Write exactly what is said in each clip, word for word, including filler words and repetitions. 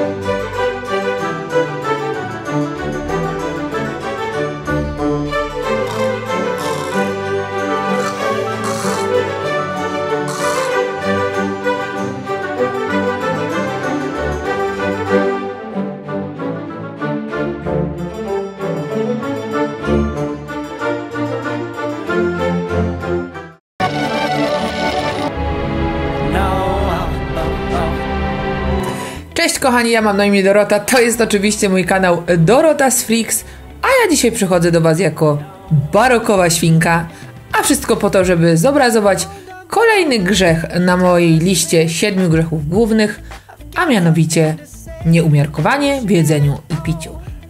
Cześć kochani, ja mam na imię Dorota, to jest oczywiście mój kanał Dorota's Freaks, a ja dzisiaj przychodzę do was jako barokowa świnka, a wszystko po to, żeby zobrazować kolejny grzech na mojej liście siedmiu grzechów głównych, a mianowicie nieumiarkowanie w jedzeniu i piciu.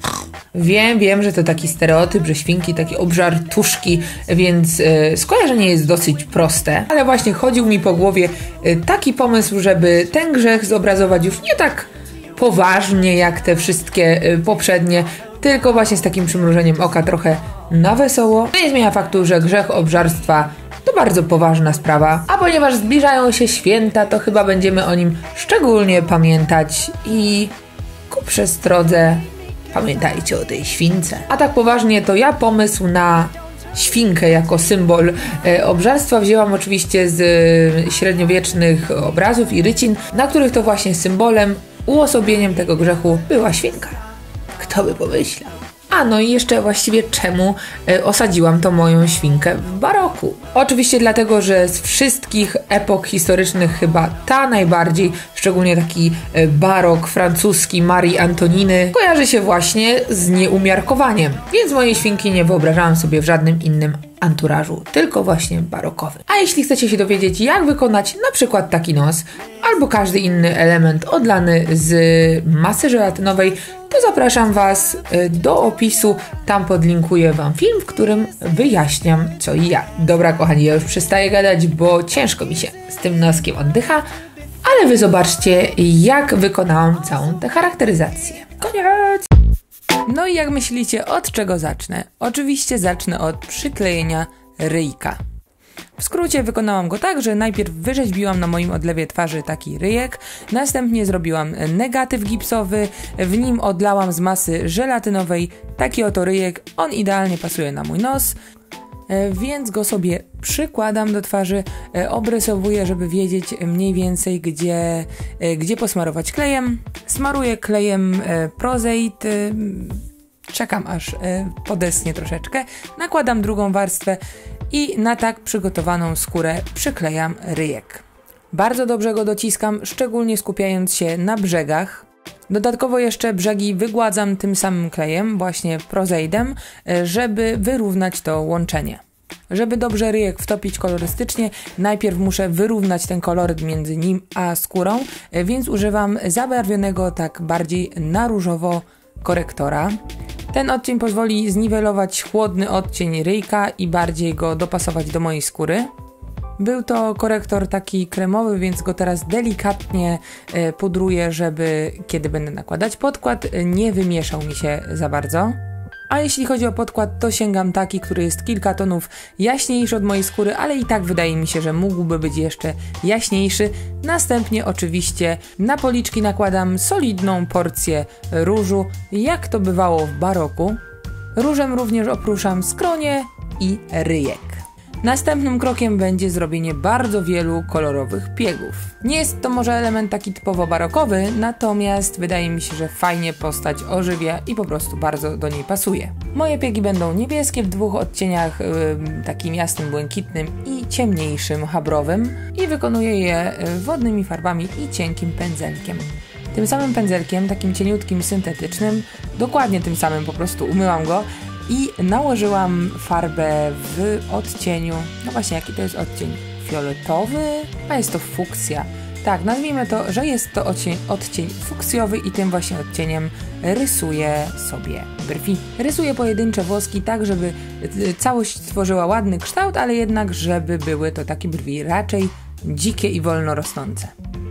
Wiem, wiem, że to taki stereotyp, że świnki takie obżartuszki, więc yy, skojarzenie jest dosyć proste, ale właśnie chodził mi po głowie yy, taki pomysł, żeby ten grzech zobrazować już nie tak poważnie jak te wszystkie yy, poprzednie, tylko właśnie z takim przymrużeniem oka trochę na wesoło. To nie zmienia faktu, że grzech obżarstwa to bardzo poważna sprawa, a ponieważ zbliżają się święta, to chyba będziemy o nim szczególnie pamiętać i ku przestrodze pamiętajcie o tej śwince. A tak poważnie, to ja pomysł na świnkę jako symbol e, obżarstwa wzięłam oczywiście z e, średniowiecznych obrazów i rycin, na których to właśnie symbolem, uosobieniem tego grzechu była świnka. Kto by pomyślał? A no i jeszcze właściwie czemu e, osadziłam to moją świnkę w baroku? Oczywiście dlatego, że z wszystkich epok historycznych chyba ta najbardziej, szczególnie taki e, barok francuski Marii Antoniny, kojarzy się właśnie z nieumiarkowaniem. Więc mojej świnki nie wyobrażałam sobie w żadnym innym anturażu, tylko właśnie barokowym. A jeśli chcecie się dowiedzieć, jak wykonać na przykład taki nos, albo każdy inny element odlany z masy żelatynowej, to zapraszam was do opisu, tam podlinkuję wam film, w którym wyjaśniam co i jak. Dobra kochani, ja już przestaję gadać, bo ciężko mi się z tym noskiem oddycha, ale wy zobaczcie, jak wykonałam całą tę charakteryzację. Koniec! No i jak myślicie, od czego zacznę? Oczywiście zacznę od przyklejenia ryjka. W skrócie wykonałam go tak, że najpierw wyrzeźbiłam na moim odlewie twarzy taki ryjek, następnie zrobiłam negatyw gipsowy, w nim odlałam z masy żelatynowej taki oto ryjek, on idealnie pasuje na mój nos, więc go sobie przykładam do twarzy, obrysowuję, żeby wiedzieć mniej więcej gdzie, gdzie posmarować klejem. Smaruję klejem Prozeit, czekam aż podeschnie troszeczkę, nakładam drugą warstwę i na tak przygotowaną skórę przyklejam ryjek. Bardzo dobrze go dociskam, szczególnie skupiając się na brzegach. Dodatkowo jeszcze brzegi wygładzam tym samym klejem, właśnie Prozeidem, żeby wyrównać to łączenie. Żeby dobrze ryjek wtopić kolorystycznie, najpierw muszę wyrównać ten koloryt między nim a skórą, więc używam zabarwionego tak bardziej na różowo korektora. Ten odcień pozwoli zniwelować chłodny odcień ryjka i bardziej go dopasować do mojej skóry. Był to korektor taki kremowy, więc go teraz delikatnie e, pudruję, żeby kiedy będę nakładać podkład, nie wymieszał mi się za bardzo. A jeśli chodzi o podkład, to sięgam taki, który jest kilka tonów jaśniejszy od mojej skóry, ale i tak wydaje mi się, że mógłby być jeszcze jaśniejszy. Następnie oczywiście na policzki nakładam solidną porcję różu, jak to bywało w baroku. Różem również opruszam skronie i ryjek. Następnym krokiem będzie zrobienie bardzo wielu kolorowych piegów. Nie jest to może element taki typowo barokowy, natomiast wydaje mi się, że fajnie postać ożywia i po prostu bardzo do niej pasuje. Moje piegi będą niebieskie w dwóch odcieniach, yy, takim jasnym błękitnym i ciemniejszym chabrowym, i wykonuję je wodnymi farbami i cienkim pędzelkiem. Tym samym pędzelkiem, takim cieniutkim, syntetycznym, dokładnie tym samym po prostu umyłam go i nałożyłam farbę w odcieniu, no właśnie jaki to jest odcień? Fioletowy? A jest to fuksja. Tak, nazwijmy to, że jest to odcień, odcień fuksjowy i tym właśnie odcieniem rysuję sobie brwi. Rysuję pojedyncze włoski tak, żeby całość tworzyła ładny kształt, ale jednak żeby były to takie brwi raczej dzikie i wolno rosnące.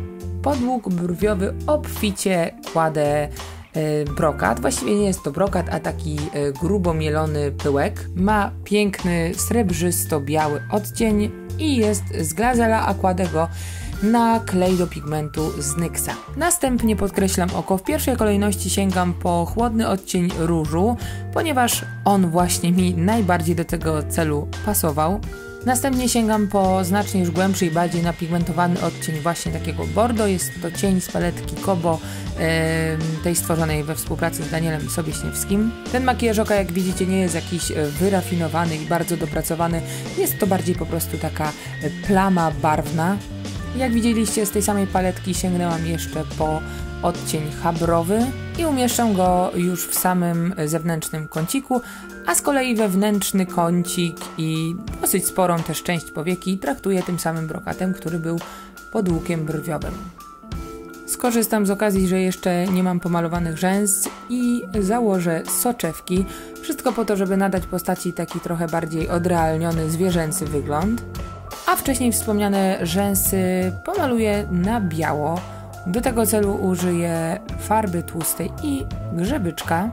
Podłóg brwiowy obficie kładę brokat. Właściwie nie jest to brokat, a taki grubo mielony pyłek. Ma piękny, srebrzysto-biały odcień i jest z Glazela, a kładę go na klej do pigmentu z Nyxa. Następnie podkreślam oko. W pierwszej kolejności sięgam po chłodny odcień różu, ponieważ on właśnie mi najbardziej do tego celu pasował. Następnie sięgam po znacznie już głębszy i bardziej napigmentowany odcień właśnie takiego bordo. Jest to cień z paletki Kobo, yy, tej stworzonej we współpracy z Danielem Sobieśniewskim. Ten makijaż oka, jak widzicie, nie jest jakiś wyrafinowany i bardzo dopracowany. Jest to bardziej po prostu taka plama barwna. Jak widzieliście, z tej samej paletki sięgnęłam jeszcze po odcień chabrowy i umieszczam go już w samym zewnętrznym kąciku, a z kolei wewnętrzny kącik i dosyć sporą też część powieki traktuję tym samym brokatem, który był pod łukiem brwiowym. Skorzystam z okazji, że jeszcze nie mam pomalowanych rzęs i założę soczewki. Wszystko po to, żeby nadać postaci taki trochę bardziej odrealniony, zwierzęcy wygląd. A wcześniej wspomniane rzęsy pomaluję na biało. Do tego celu użyję farby tłustej i grzebyczka.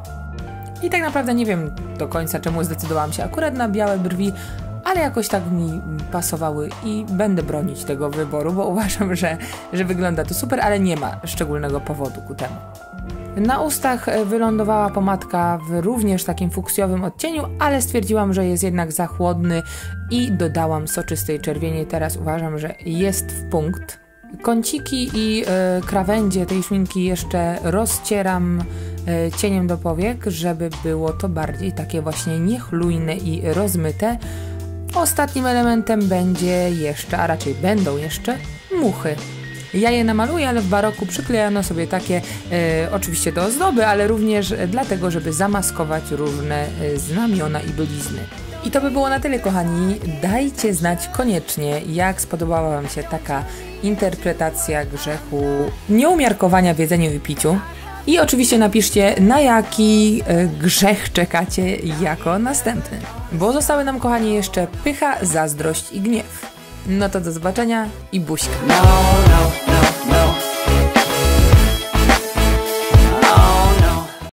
I tak naprawdę nie wiem do końca, czemu zdecydowałam się akurat na białe brwi, ale jakoś tak mi pasowały i będę bronić tego wyboru, bo uważam, że, że wygląda to super, ale nie ma szczególnego powodu ku temu. Na ustach wylądowała pomadka w również takim fuksjowym odcieniu, ale stwierdziłam, że jest jednak za chłodny i dodałam soczystej czerwieni. Teraz uważam, że jest w punkt. Kąciki i y, krawędzie tej szminki jeszcze rozcieram y, cieniem do powiek, żeby było to bardziej takie właśnie niechlujne i rozmyte. Ostatnim elementem będzie jeszcze, a raczej będą jeszcze muchy. Ja je namaluję, ale w baroku przyklejano sobie takie, y, oczywiście do ozdoby, ale również dlatego, żeby zamaskować różne y, znamiona i blizny. I to by było na tyle, kochani. Dajcie znać koniecznie, jak spodobała wam się taka interpretacja grzechu nieumiarkowania w jedzeniu i piciu. I oczywiście napiszcie, na jaki grzech czekacie jako następny. Bo zostały nam, kochani, jeszcze pycha, zazdrość i gniew. No to do zobaczenia i buźka. No, no, no.